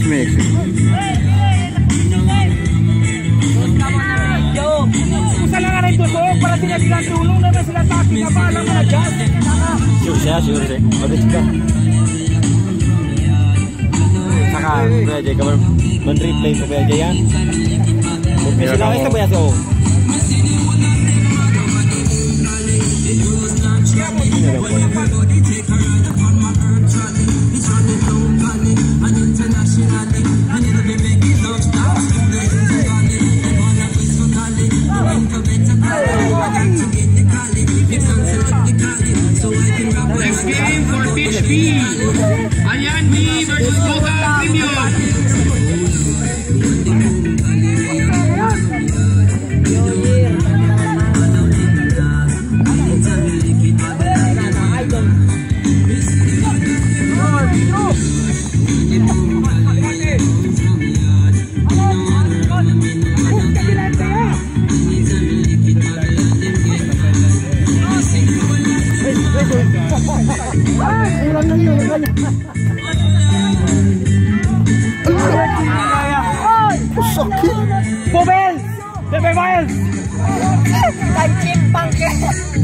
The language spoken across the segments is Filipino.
es México. Usa lang nga rin ito para sinabilang tulong naman sila taki na pa lang mga dyan. Sure siya. Mabit ka. Saka, Kuya Jay, kabar man-replay ko Kuya Jay yan. Sila kayo sa Kuya So. Next game for Pitch B. Alia B versus Local Premium. Sakit. Bobels! Bebe Miles! Tancimpang ke.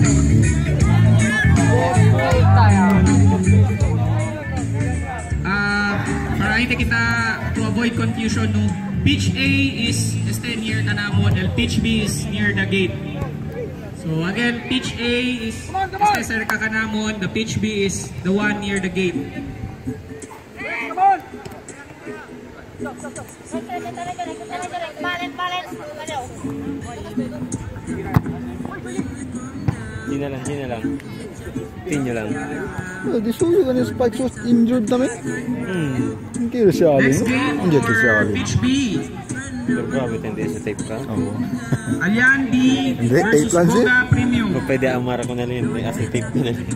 Para kita to avoid confusion no. Pitch A is near kanamon and pitch B is near the gate. So again, pitch A is sa kanamon, the pitch B is the one near the gate. Hindi na lang. Tinyo lang. Di suyo kan yung spike so injured namin. Hindi kira siya Ali. Hindi kira siya Ali. Pitch B. Pero grabe, hindi sa tape ka. Oo. Alian B versus Boga Premium. Kung pwede amara ko na rin. Kasi tape ko na rin.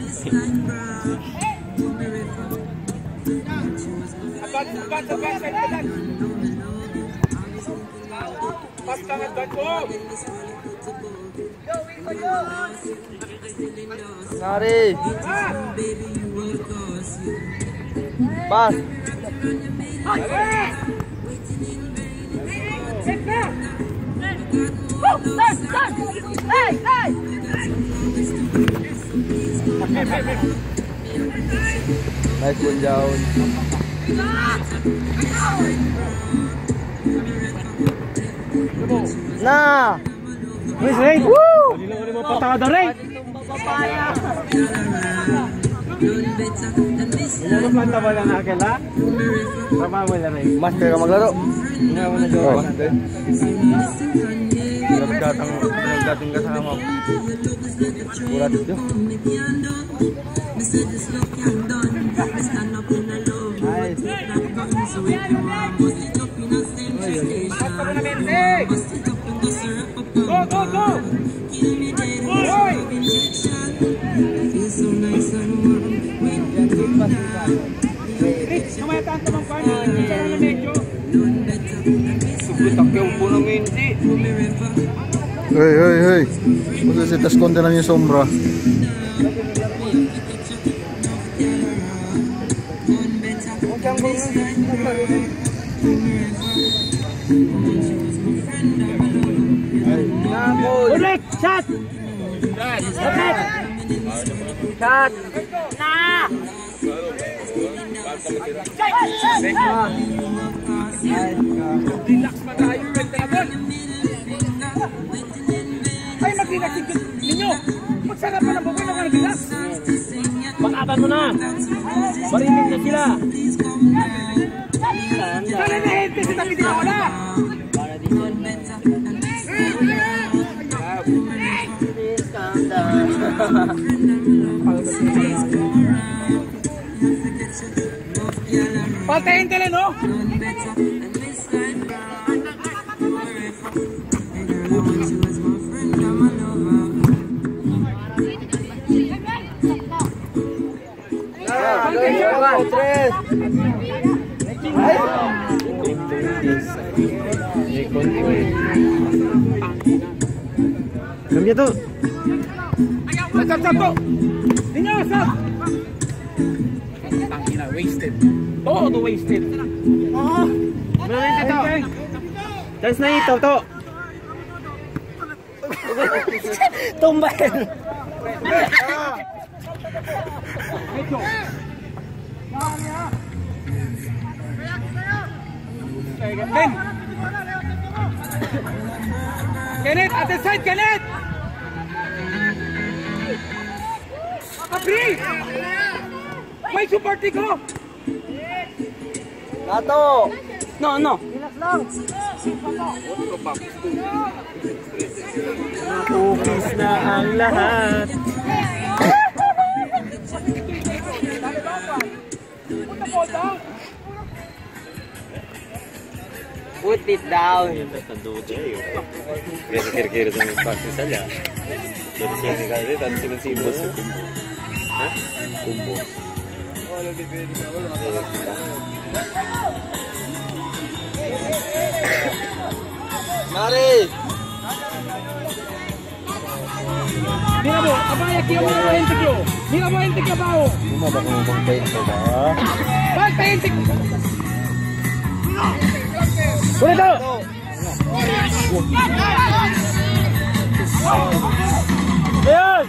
Sari! Pas! Nice one down. Nah! Wait, wait! Woo! Hindi mo patada rin! Ano planta ba lang akin ha? Tama mo na rin. Master ka maglaro? Hindi mo na jowa. Nagdating ka sa mga urat ito. Go, go, go! Hey. Masa si tas konti lang yung sombra. Ulit! Shot! Ulit! Shot! Na! Relax pa tayo. Ay, mag-relax ninyo. Magsarap pa ng bukoy na mag-relax. Pag-aban mo na! Marinig na sila! Sana na hente si David na wala! Paltayin tala, no? Kami tu. Satu. Tinggal satu. Tangkina wasted. Todo wasted. Meron dito. Chance na ito, to. Tumbahin. Kenneth, at the side, Kenneth! Abri! May support ko! Lato! No. Nakukis na ang lahat. Put it down. Kira-kira sa mga practice Alia. Kira-kira ka rin, sinusimbo sa kumbo. Ha? Kumbo. Mari! Mira mo, abang aquí mo na gente ko. Mira mo gente ka bao. Bumaba ko ng pagpain ko ba? Bye, gente. Pwede to! Ayan!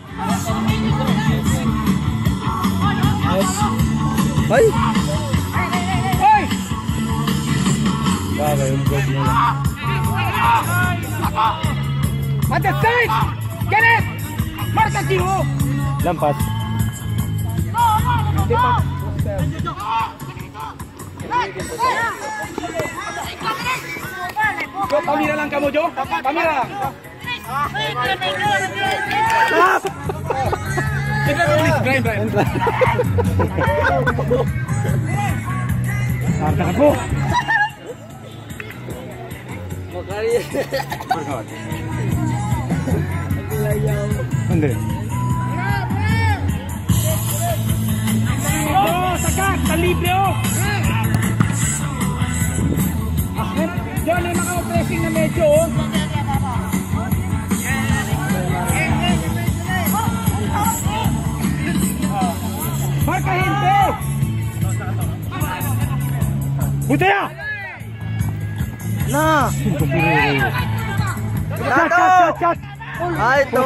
Ay! Hoy! Bagay yung goal nila. At the side! Kenneth! Marta Tiho! Lampas. Hindi pa. Jo, pamira lang kamo, Jo. Pamira lang. Brian. Marta ka po. Makari. Andre. Oh, sakat! Talibre, oh! John, may maka-pressing na medyo, oh. Marka, gente! Butaya! Na! Chat! Ay, to!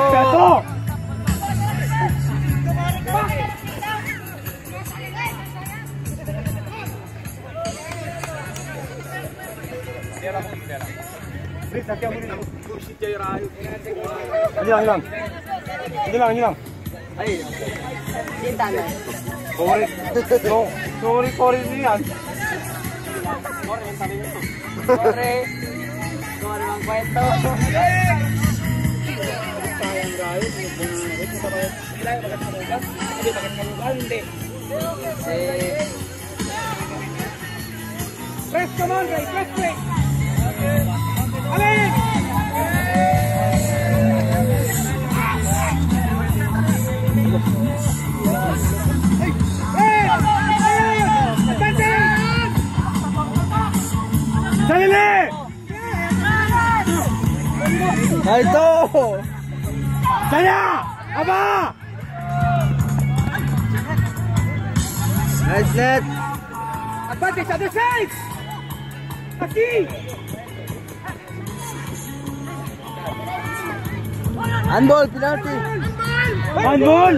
Hilang. Ay, cinta na. Sorry niyan. Sorry ang kwento. Resto, man, Ray! Resto! Alia! Salili! Ay, to! Saya! Aba! Nice net! Advantage, other side! Aquí! Handball, penalty! Handball!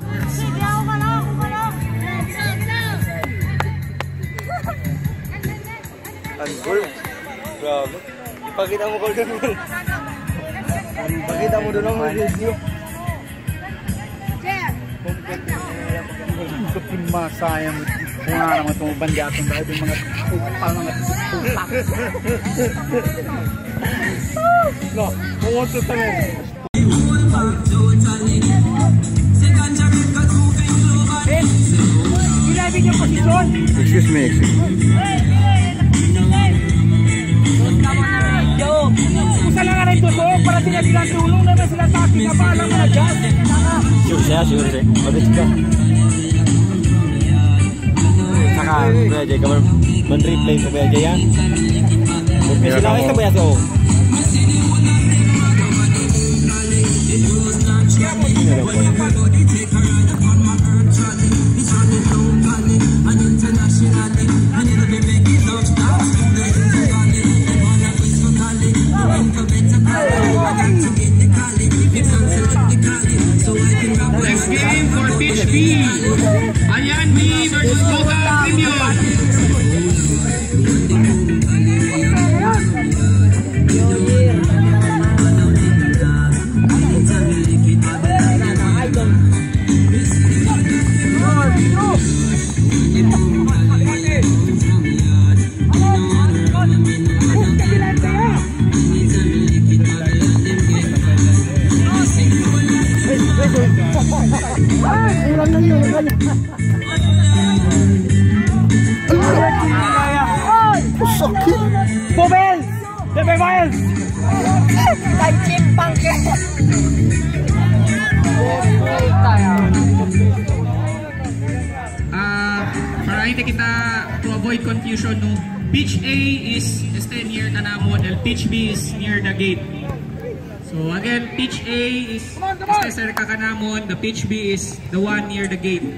Handball? Grabe. Ipakita mo ko doon. Ipakita mo doon ang video. Masayang kung nga naman itong bandyatong dahil yung mga upal mga utak. No, pumunto sa mga. Ilabin yung posisyon! Excuse me. Usa lang nga rin ito, para sinabilang tulong naman sila taki na ba lang mga dyan. Sure. Mabit ka. Saka, Kuya Jay, kaman man-replay ko Kuya Jay yan. Sinakay ka ba yan so? Next game for Pitch B. Alia B versus Boga Premium. Sakit. Bobels! Debe miles! Kancimpang ke. Para hindi kita to avoid confusion no. Pitch A is near kanamon, and Pitch B is near the gate. So again, Pitch A is cerca kanamon, the Pitch B is the one near the gate.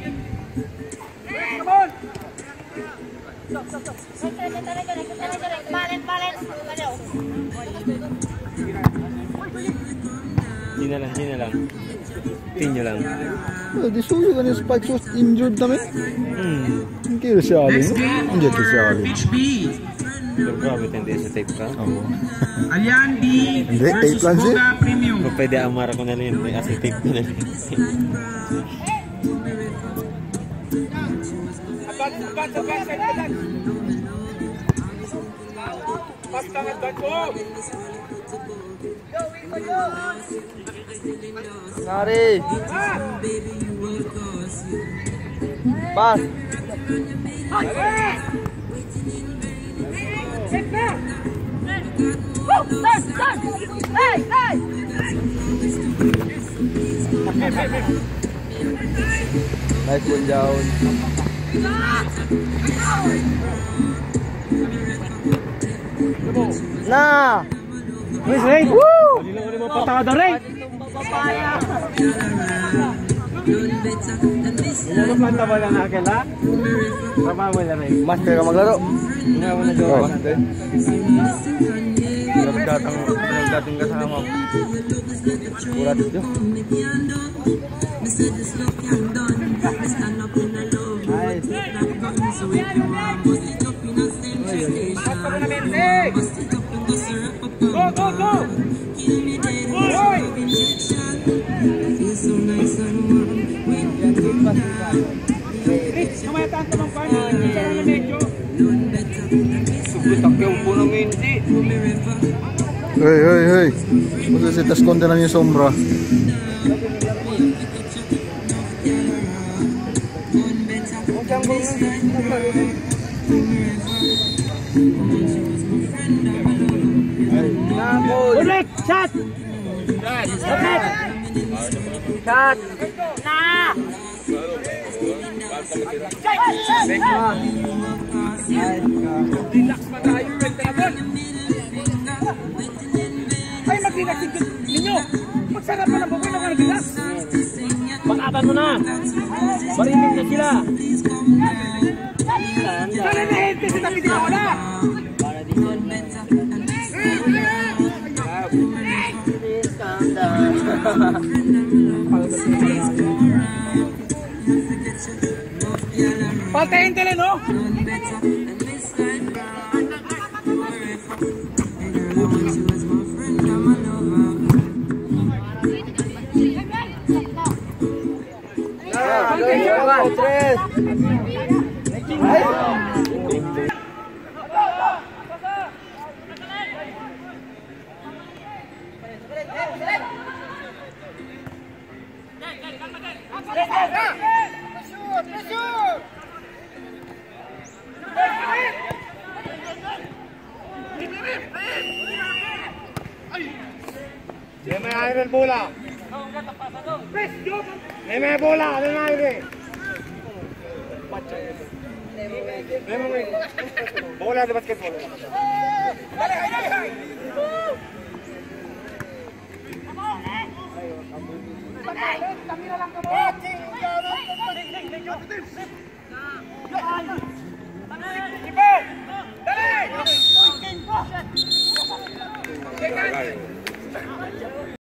Sino lang. Pinyo lang. Di suyo kan yung spike shoot injured namin. Hindi kaya si Ali. Next game Hindi kaya si for Ali. Pitch B. Pero grabe, hindi sa tape ka. Oo. Alian B Hindi, versus tape lang siya. Boga Premium. Kung pwede amara ko na rin, may asi tape ko na rin. Sari! Pas! Nice one down. Na! Miss Ray! Woo! Hindi lang ulit mo patakada Ray! Ilan ang planta mo lang akin ha? Tama mo lang Ray. Master ka maglaro. Nga mo na gawa. Nagdating kasama. Pura dito. Go, go, go! Hoy! Chris, kamaya tanto ng pan. Isa na medyo. Subutak yung puno minti. Hey. Masa si tas konti lang yung sombra. Ulit! Shot! Ulit! Shot! Na! Relax pa tayo, red dragon! Ay, mag-relax ninyo! Magsarap pa lang, bukay na ka nag-relax! Pag-aban mo na! Marinig na sila! Sana na hente sa tabi din ako na! Paltayin tala, no? May iron bola. May bola, may iron. Bola de basketball. Dali!